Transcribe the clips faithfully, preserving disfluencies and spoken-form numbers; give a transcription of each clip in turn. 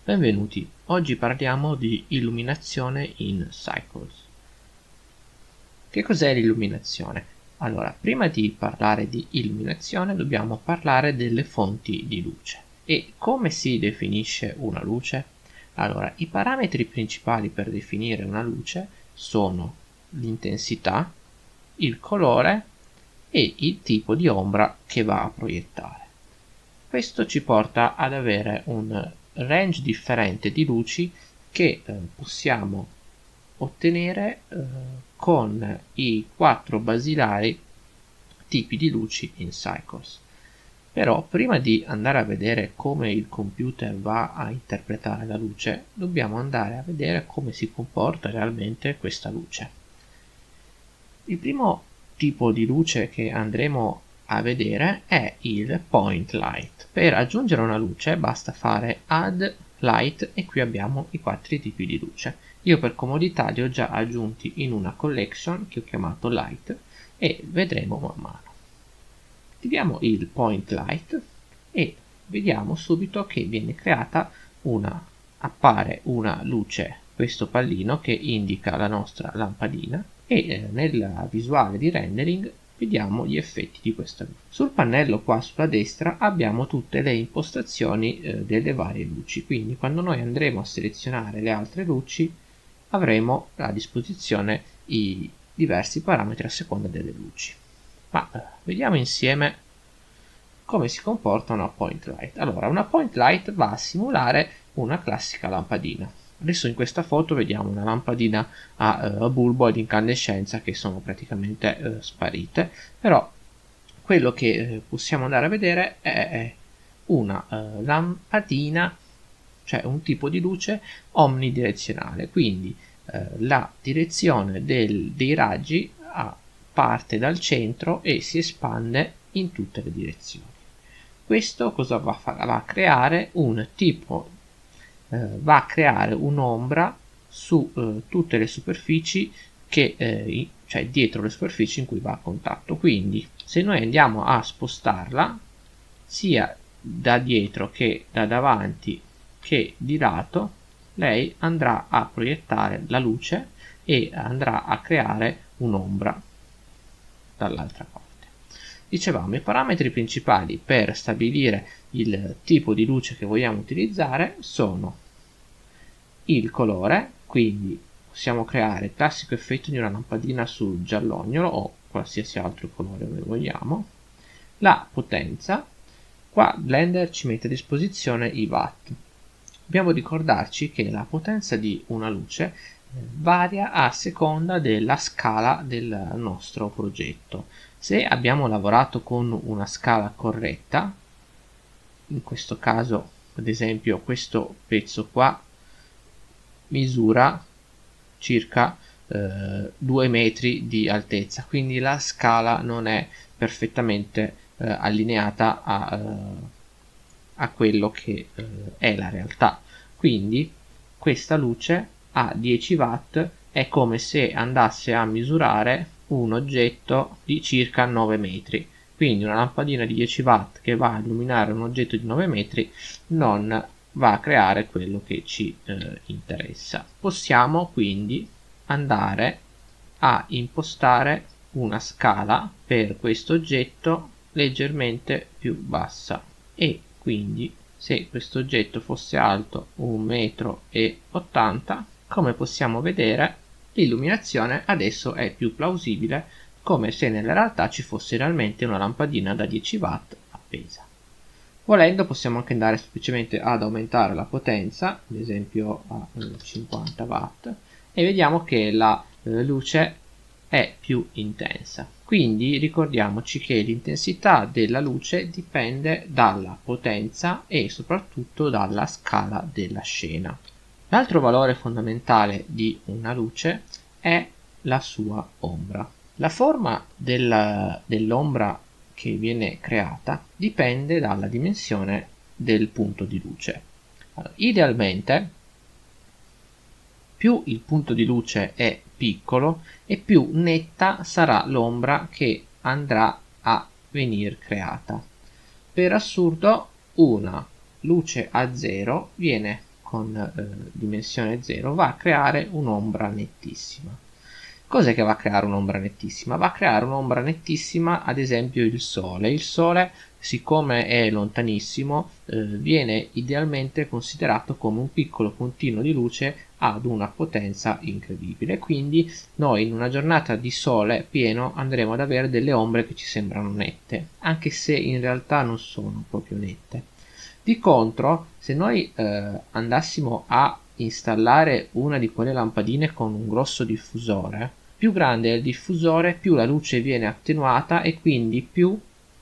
Benvenuti, oggi parliamo di illuminazione in Cycles. Che cos'è l'illuminazione? Allora, prima di parlare di illuminazione dobbiamo parlare delle fonti di luce. E come si definisce una luce? Allora, i parametri principali per definire una luce sono l'intensità, il colore e il tipo di ombra che va a proiettare. Questo ci porta ad avere un range differente di luci che eh, possiamo ottenere eh, con i quattro basilari tipi di luci in Cycles. Però prima di andare a vedere come il computer va a interpretare la luce, dobbiamo andare a vedere come si comporta realmente questa luce. Il primo tipo di luce che andremo a vedere è il point light. Per aggiungere una luce basta fare add light e qui abbiamo i quattro tipi di luce. Io per comodità li ho già aggiunti in una collection che ho chiamato light e vedremo man mano. Attiviamo il point light e vediamo subito che viene creata una appare una luce, questo pallino che indica la nostra lampadina, e eh, nella visuale di rendering vediamo gli effetti di questa luce. Sul pannello qua sulla destra abbiamo tutte le impostazioni eh, delle varie luci, quindi quando noi andremo a selezionare le altre luci avremo a disposizione i diversi parametri a seconda delle luci. Ma eh, vediamo insieme come si comporta una point light. Allora, una point light va a simulare una classica lampadina. Adesso in questa foto vediamo una lampadina a, a bulbo ed incandescenza che sono praticamente eh, sparite, però quello che eh, possiamo andare a vedere è una eh, lampadina, cioè un tipo di luce omnidirezionale, quindi eh, la direzione del, dei raggi a, parte dal centro e si espande in tutte le direzioni. Questo cosa va a fare? Va a creare un tipo Eh, va a creare un'ombra su eh, tutte le superfici che eh, cioè dietro le superfici in cui va a contatto. Quindi se noi andiamo a spostarla sia da dietro che da davanti che di lato, lei andrà a proiettare la luce e andrà a creare un'ombra dall'altra parte. Dicevamo, i parametri principali per stabilire il tipo di luce che vogliamo utilizzare sono il colore, quindi possiamo creare il classico effetto di una lampadina sul giallognolo o qualsiasi altro colore noi vogliamo, la potenza, qua Blender ci mette a disposizione i watt. Dobbiamo ricordarci che la potenza di una luce varia a seconda della scala del nostro progetto. Se abbiamo lavorato con una scala corretta, in questo caso ad esempio questo pezzo qua misura circa eh, due metri di altezza, quindi la scala non è perfettamente eh, allineata a, eh, a quello che eh, è la realtà. Quindi questa luce a dieci watt è come se andasse a misurare un oggetto di circa nove metri. Quindi una lampadina di dieci watt che va a illuminare un oggetto di nove metri non va a creare quello che ci eh, interessa. Possiamo quindi andare a impostare una scala per questo oggetto leggermente più bassa e quindi se questo oggetto fosse alto un metro e ottanta, come possiamo vedere l'illuminazione adesso è più plausibile, come se nella realtà ci fosse realmente una lampadina da dieci watt appesa. Volendo possiamo anche andare semplicemente ad aumentare la potenza, ad esempio a cinquanta watt, e vediamo che la eh, luce è più intensa. Quindi ricordiamoci che l'intensità della luce dipende dalla potenza e soprattutto dalla scala della scena. L'altro valore fondamentale di una luce è la sua ombra. La forma del, dell'ombra che viene creata dipende dalla dimensione del punto di luce. Allora, idealmente più il punto di luce è piccolo e più netta sarà l'ombra che andrà a venire creata. Per assurdo una luce a zero viene con eh, dimensione zero va a creare un'ombra nettissima. Cos'è che va a creare un'ombra nettissima? Va a creare un'ombra nettissima ad esempio il Sole. Il Sole, siccome è lontanissimo, eh, viene idealmente considerato come un piccolo puntino di luce ad una potenza incredibile, quindi noi in una giornata di sole pieno andremo ad avere delle ombre che ci sembrano nette, anche se in realtà non sono proprio nette. Di contro, se noi eh, andassimo a installare una di quelle lampadine con un grosso diffusore, più grande è il diffusore, più la luce viene attenuata e quindi più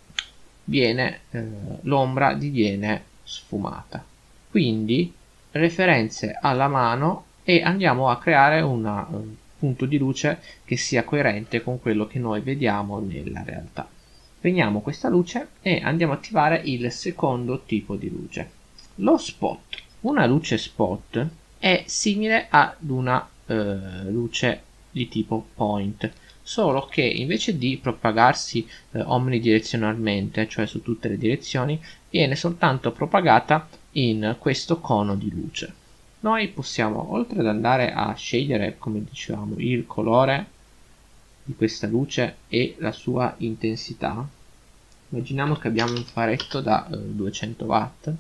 viene eh, l'ombra diviene sfumata. Quindi referenze alla mano e andiamo a creare un uh, punto di luce che sia coerente con quello che noi vediamo nella realtà. Spegniamo questa luce e andiamo a attivare il secondo tipo di luce, lo spot. Una luce spot è simile ad una uh, luce di tipo point, solo che invece di propagarsi eh, omnidirezionalmente, cioè su tutte le direzioni, viene soltanto propagata in questo cono di luce. Noi possiamo, oltre ad andare a scegliere, come dicevamo, il colore di questa luce e la sua intensità, immaginiamo che abbiamo un faretto da eh, duecento watt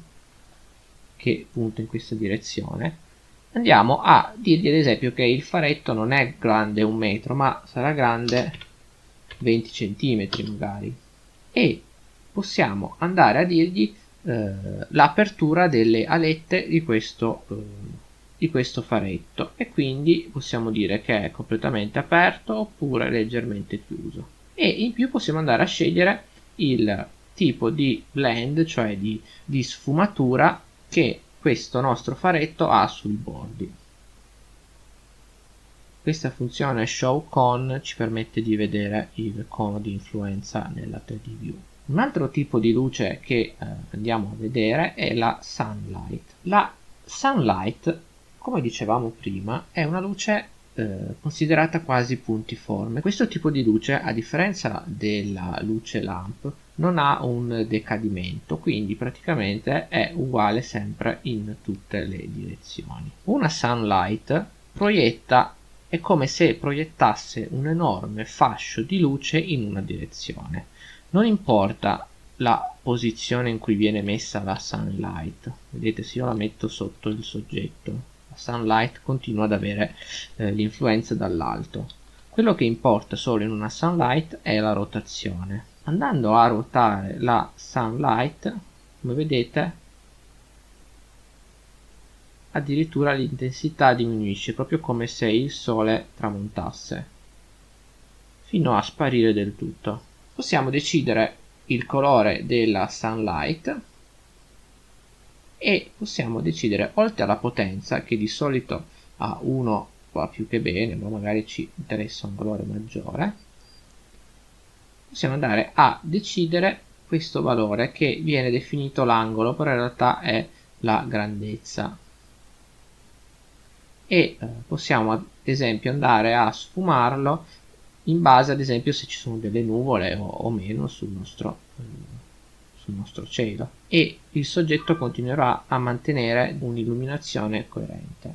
che punta in questa direzione. Andiamo a dirgli ad esempio che il faretto non è grande un metro, ma sarà grande venti centimetri magari, e possiamo andare a dirgli eh, l'apertura delle alette di questo, eh, di questo faretto, e quindi possiamo dire che è completamente aperto oppure leggermente chiuso, e in più possiamo andare a scegliere il tipo di blend, cioè di, di sfumatura che questo nostro faretto ha sui bordi. Questa funzione show con ci permette di vedere il cono di influenza nella tre D view. Un altro tipo di luce che eh, andiamo a vedere è la sunlight. La sunlight, come dicevamo prima, è una luce eh, considerata quasi puntiforme. Questo tipo di luce, a differenza della luce lamp, non ha un decadimento, quindi praticamente è uguale sempre in tutte le direzioni. Una sunlight proietta, è come se proiettasse un enorme fascio di luce in una direzione. Non importa la posizione in cui viene messa la sunlight, vedete, se io la metto sotto il soggetto, la sunlight continua ad avere eh, l'influenza dall'alto. Quello che importa solo in una sunlight è la rotazione. Andando a ruotare la sunlight, come vedete, addirittura l'intensità diminuisce, proprio come se il sole tramontasse, fino a sparire del tutto. Possiamo decidere il colore della sunlight e possiamo decidere, oltre alla potenza, che di solito a uno va più che bene, ma magari ci interessa un valore maggiore, possiamo andare a decidere questo valore che viene definito l'angolo, però in realtà è la grandezza, e eh, possiamo ad esempio andare a sfumarlo in base ad esempio se ci sono delle nuvole o, o meno sul nostro, eh, sul nostro cielo, e il soggetto continuerà a mantenere un'illuminazione coerente.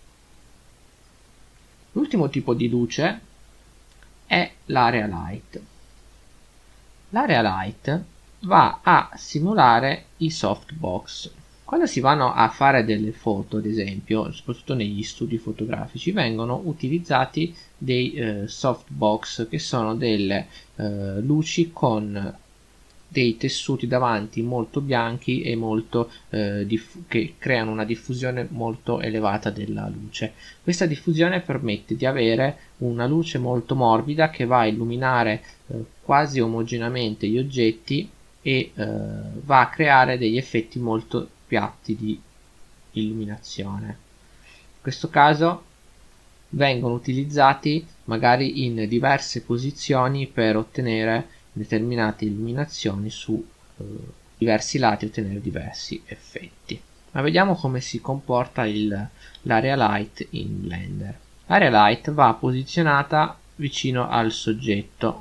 L'ultimo tipo di luce è l'area light. L'area light va a simulare i softbox. Quando si vanno a fare delle foto, ad esempio, soprattutto negli studi fotografici, vengono utilizzati dei eh, softbox, che sono delle eh, luci con dei tessuti davanti molto bianchi e molto eh, che creano una diffusione molto elevata della luce. Questa diffusione permette di avere una luce molto morbida che va a illuminare eh, quasi omogeneamente gli oggetti e eh, va a creare degli effetti molto piatti di illuminazione. In questo caso vengono utilizzati magari in diverse posizioni per ottenere determinate illuminazioni su eh, diversi lati, ottenere diversi effetti. Ma vediamo come si comporta l'area light in Blender. L'area light va posizionata vicino al soggetto,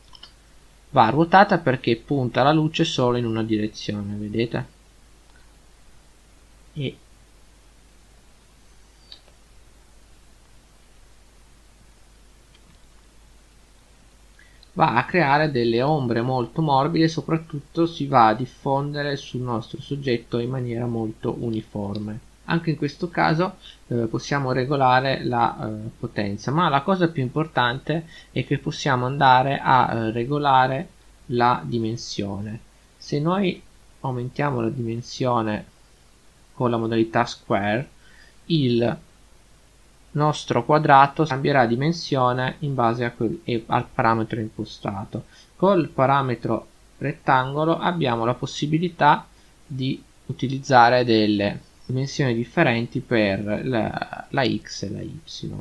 va ruotata perché punta la luce solo in una direzione, vedete? e va a creare delle ombre molto morbide e soprattutto si va a diffondere sul nostro soggetto in maniera molto uniforme. Anche in questo caso eh, possiamo regolare la eh, potenza, ma la cosa più importante è che possiamo andare a eh, regolare la dimensione. Se noi aumentiamo la dimensione con la modalità square, il nostro quadrato cambierà dimensione in base a quel, al parametro impostato. Col parametro rettangolo abbiamo la possibilità di utilizzare delle dimensioni differenti per la, la x e la y.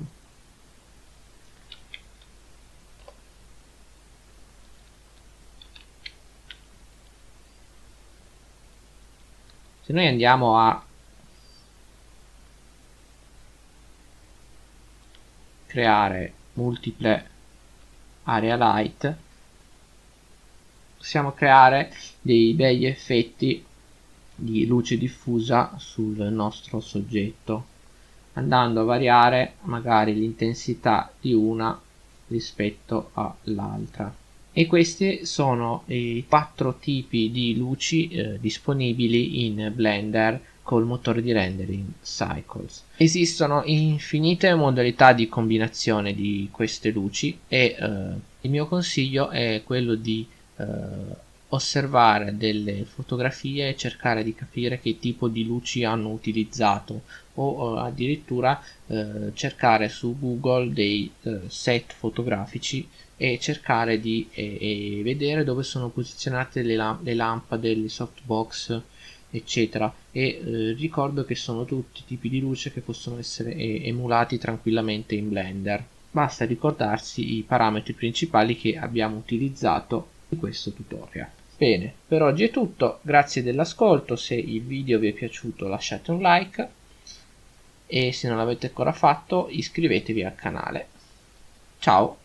Se noi andiamo a creare multiple area light, possiamo creare dei begli effetti di luce diffusa sul nostro soggetto, andando a variare magari l'intensità di una rispetto all'altra. E questi sono i quattro tipi di luci eh, disponibili in Blender col motore di rendering Cycles. Esistono infinite modalità di combinazione di queste luci e eh, il mio consiglio è quello di eh, osservare delle fotografie e cercare di capire che tipo di luci hanno utilizzato o, o addirittura eh, cercare su Google dei eh, set fotografici e cercare di eh, vedere dove sono posizionate le, lamp le lampade, le softbox, eccetera. E eh, ricordo che sono tutti tipi di luce che possono essere eh, emulati tranquillamente in Blender. Basta ricordarsi i parametri principali che abbiamo utilizzato in questo tutorial. Bene, per oggi è tutto, grazie dell'ascolto. Se il video vi è piaciuto lasciate un like e se non l'avete ancora fatto iscrivetevi al canale. Ciao!